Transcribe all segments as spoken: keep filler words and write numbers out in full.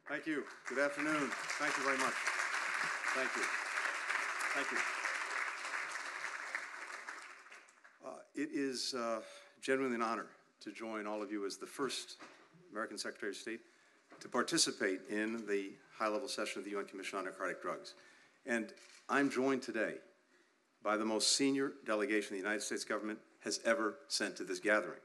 Thank you. Good afternoon. Thank you very much. Thank you. Thank you. Uh, it is uh, genuinely an honor to join all of you as the first American Secretary of State to participate in the high-level session of the U N Commission on Narcotic Drugs. And I'm joined today by the most senior delegation the United States government has ever sent to this gathering.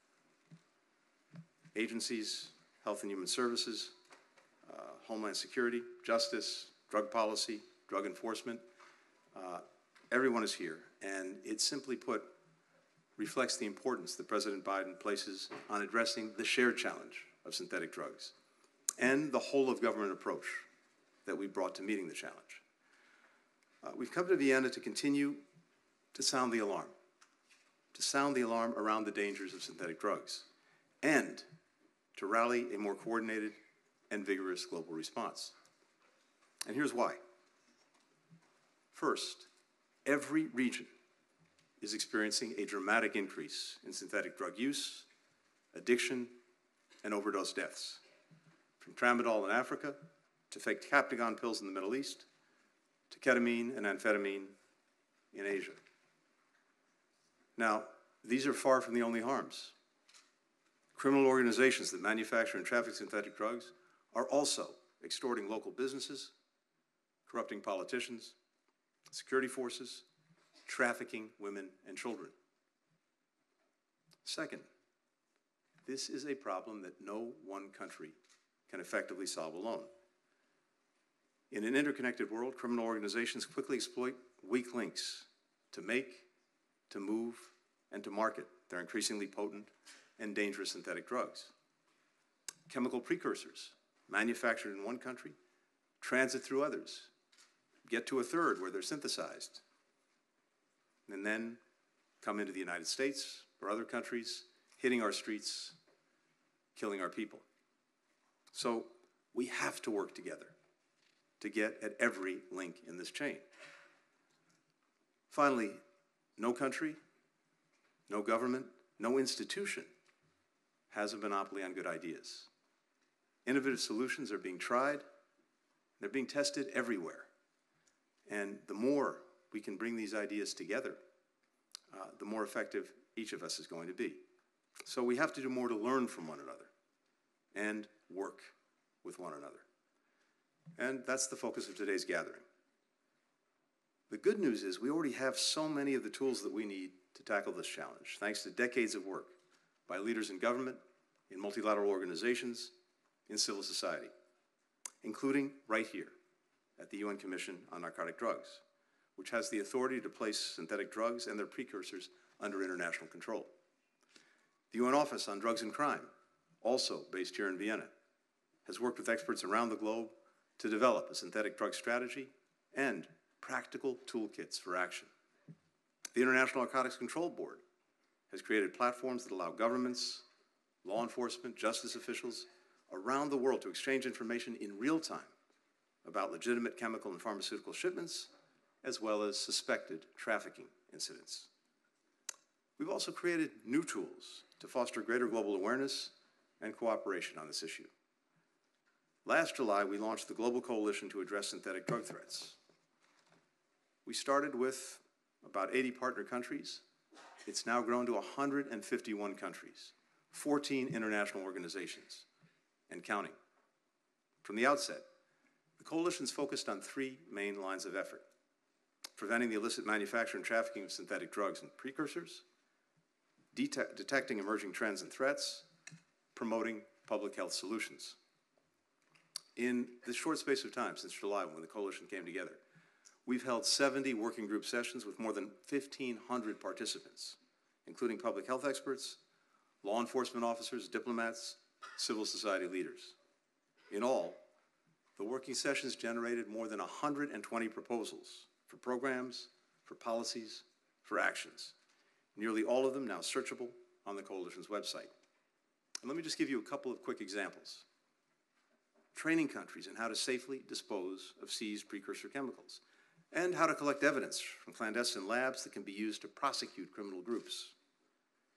Agencies, Health and Human Services, uh, Homeland Security, Justice, Drug Policy, Drug Enforcement. Uh, everyone is here, and it simply put reflects the importance that President Biden places on addressing the shared challenge of synthetic drugs and the whole-of-government approach that we brought to meeting the challenge. Uh, we've come to Vienna to continue to sound the alarm, to sound the alarm around the dangers of synthetic drugs, and to rally a more coordinated and vigorous global response. And here's why. First, every region is experiencing a dramatic increase in synthetic drug use, addiction, and overdose deaths. From tramadol in Africa, to fake Captagon pills in the Middle East, to ketamine and amphetamine in Asia. Now, these are far from the only harms. Criminal organizations that manufacture and traffic synthetic drugs are also extorting local businesses, corrupting politicians, security forces, trafficking women and children. Second, this is a problem that no one country can effectively solve alone. In an interconnected world, criminal organizations quickly exploit weak links to make, to move, and to market their increasingly potent and dangerous synthetic drugs. Chemical precursors manufactured in one country transit through others, get to a third where they're synthesized, and then come into the United States or other countries, hitting our streets, killing our people. So we have to work together to get at every link in this chain. Finally, no country, no government, no institution has a monopoly on good ideas. Innovative solutions are being tried, they're being tested everywhere. And the more we can bring these ideas together, uh, the more effective each of us is going to be. So we have to do more to learn from one another and work with one another. And that's the focus of today's gathering. The good news is we already have so many of the tools that we need to tackle this challenge, thanks to decades of work by leaders in government, in multilateral organizations, in civil society, including right here at the U N Commission on Narcotic Drugs, which has the authority to place synthetic drugs and their precursors under international control. The U N Office on Drugs and Crime, also based here in Vienna, has worked with experts around the globe to develop a synthetic drug strategy and practical toolkits for action. The International Narcotics Control Board has created platforms that allow governments, law enforcement, justice officials around the world to exchange information in real time about legitimate chemical and pharmaceutical shipments, as well as suspected trafficking incidents. We've also created new tools to foster greater global awareness and cooperation on this issue. Last July, we launched the Global Coalition to Address Synthetic Drug Threats. We started with about eighty partner countries. It's now grown to one hundred fifty-one countries, fourteen international organizations, and counting. From the outset, the coalition's focused on three main lines of effort: preventing the illicit manufacture and trafficking of synthetic drugs and precursors, det- detecting emerging trends and threats, promoting public health solutions. In this short space of time since July, when the coalition came together, we've held seventy working group sessions with more than fifteen hundred participants, including public health experts, law enforcement officers, diplomats, civil society leaders. In all, the working sessions generated more than one hundred twenty proposals for programs, for policies, for actions. Nearly all of them now searchable on the coalition's website. And let me just give you a couple of quick examples. Training countries in how to safely dispose of seized precursor chemicals, and how to collect evidence from clandestine labs that can be used to prosecute criminal groups.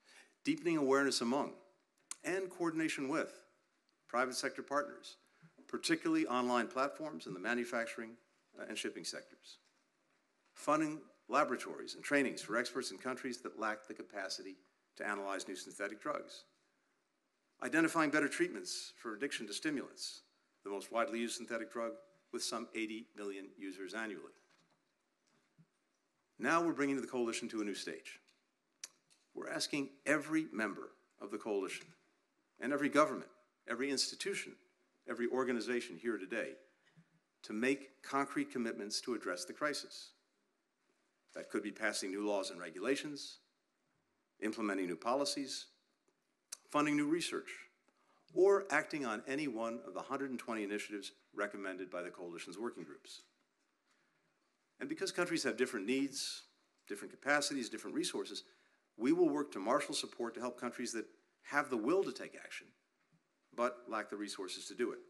Deepening awareness among and coordination with private sector partners, particularly online platforms in the manufacturing uh, and shipping sectors. Funding laboratories and trainings for experts in countries that lack the capacity to analyze new synthetic drugs. Identifying better treatments for addiction to stimulants, the most widely used synthetic drug with some eighty million users annually. Now we're bringing the coalition to a new stage. We're asking every member of the coalition and every government, every institution, every organization here today to make concrete commitments to address the crisis. That could be passing new laws and regulations, implementing new policies, funding new research, or acting on any one of the one hundred twenty initiatives recommended by the coalition's working groups. And because countries have different needs, different capacities, different resources, we will work to marshal support to help countries that have the will to take action, but lack the resources to do it.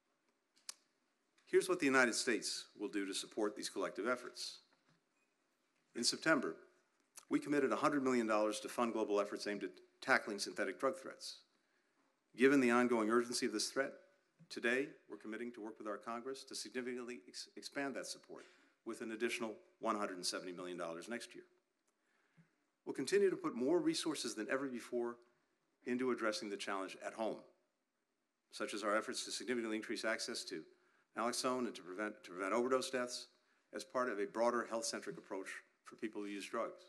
Here's what the United States will do to support these collective efforts. In September, we committed one hundred million dollars to fund global efforts aimed at tackling synthetic drug threats. Given the ongoing urgency of this threat, today we're committing to work with our Congress to significantly ex expand that support with an additional one hundred seventy million dollars next year. We'll continue to put more resources than ever before into addressing the challenge at home, such as our efforts to significantly increase access to naloxone and to prevent, to prevent overdose deaths as part of a broader health-centric approach for people who use drugs.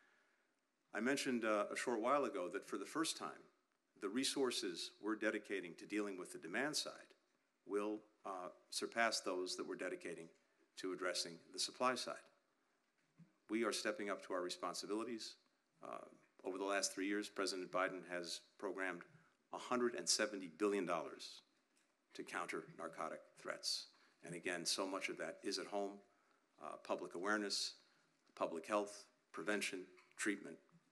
I mentioned uh, a short while ago that for the first time, the resources we're dedicating to dealing with the demand side will uh, surpass those that we're dedicating to addressing the supply side. We are stepping up to our responsibilities. Uh, over the last three years, President Biden has programmed one hundred seventy billion dollars to counter narcotic threats. And again, so much of that is at home, uh, public awareness, public health, prevention, treatment.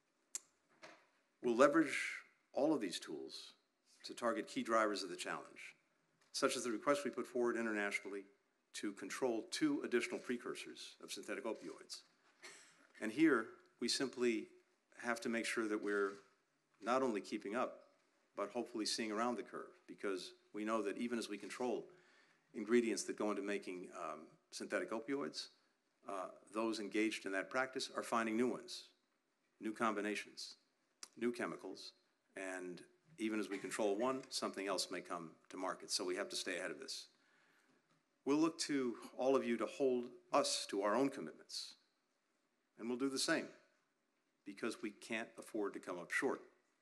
We'll leverage all of these tools to target key drivers of the challenge, such as the request we put forward internationally to control two additional precursors of synthetic opioids. And here, we simply have to make sure that we're not only keeping up, but hopefully seeing around the curve, because we know that even as we control ingredients that go into making um, synthetic opioids, uh, those engaged in that practice are finding new ones, new combinations, new chemicals, and even as we control one, something else may come to market, so we have to stay ahead of this. We'll look to all of you to hold us to our own commitments, and we'll do the same, because we can't afford to come up short.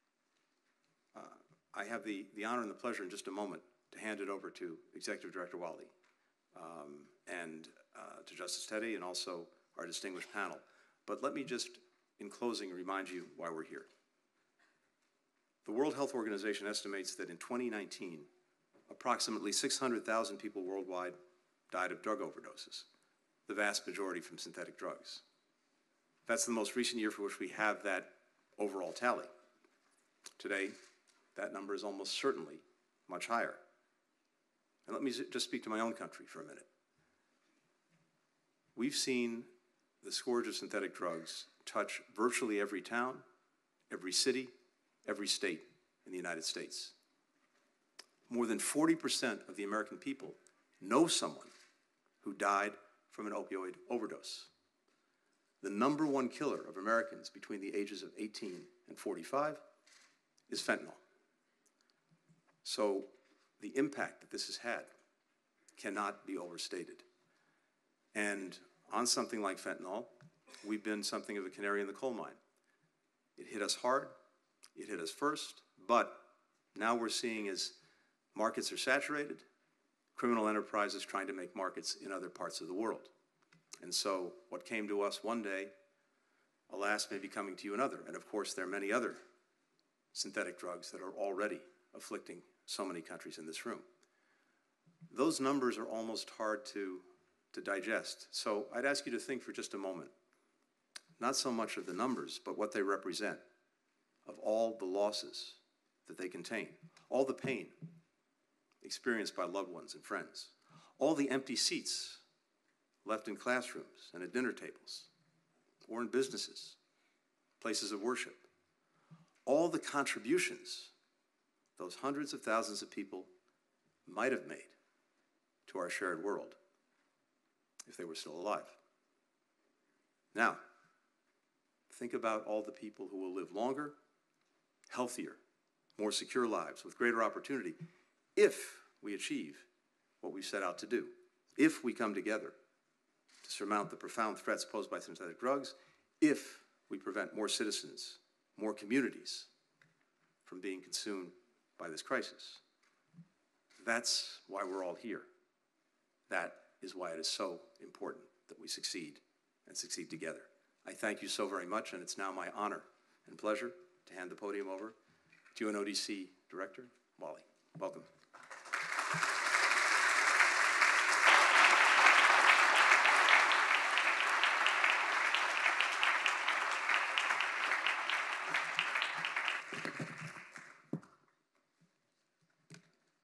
Uh, I have the, the honor and the pleasure in just a moment to hand it over to Executive Director Wali um, and uh, to Justice Teddy and also our distinguished panel. But let me just, in closing, remind you why we're here. The World Health Organization estimates that in twenty nineteen, approximately six hundred thousand people worldwide died of drug overdoses, the vast majority from synthetic drugs. That's the most recent year for which we have that overall tally. Today, that number is almost certainly much higher. And let me just speak to my own country for a minute. We've seen the scourge of synthetic drugs touch virtually every town, every city, every state in the United States. More than forty percent of the American people know someone who died from an opioid overdose. The number one killer of Americans between the ages of eighteen and forty-five is fentanyl. So the impact that this has had cannot be overstated. And on something like fentanyl, we've been something of a canary in the coal mine. It hit us hard, it hit us first, but now we're seeing as markets are saturated, criminal enterprises trying to make markets in other parts of the world. And so what came to us one day, alas, may be coming to you another. And of course, there are many other synthetic drugs that are already afflicting so many countries in this room. Those numbers are almost hard to, to digest. So I'd ask you to think for just a moment, not so much of the numbers, but what they represent, of all the losses that they contain, all the pain experienced by loved ones and friends, all the empty seats left in classrooms and at dinner tables, or in businesses, places of worship, all the contributions those hundreds of thousands of people might have made to our shared world if they were still alive. Now, think about all the people who will live longer, healthier, more secure lives with greater opportunity if we achieve what we set out to do, if we come together to surmount the profound threats posed by synthetic drugs, if we prevent more citizens, more communities from being consumed by this crisis. That's why we're all here. That is why it is so important that we succeed and succeed together. I thank you so very much, and it's now my honor and pleasure to hand the podium over to U N O D C Director Wally. Welcome.